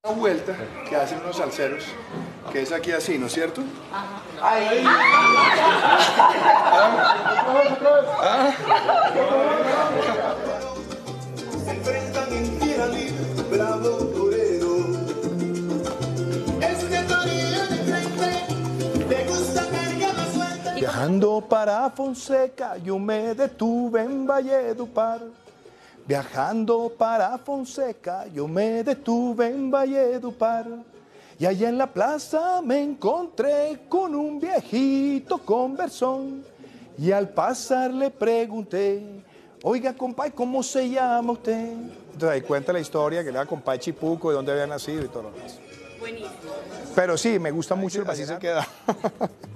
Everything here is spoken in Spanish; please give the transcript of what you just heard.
Una vuelta que hacen unos salseros, que es aquí así, ¿no es cierto? Ajá. ¡Ay! Se enfrentan en tierra libre, bravo torero. Es de Torino de frente, te gusta cargar la suerte. Viajando para Fonseca, yo me detuve en Valledupar. Viajando para Fonseca, yo me detuve en Valledupar. Y allá en la plaza me encontré con un viejito conversón. Y al pasar le pregunté, oiga, compay, ¿cómo se llama usted? Entonces ahí cuenta la historia, que le da compay Chipuco, de dónde había nacido y todo lo demás. Buenísimo. Pero sí, me gusta mucho el vallenato. Así se queda.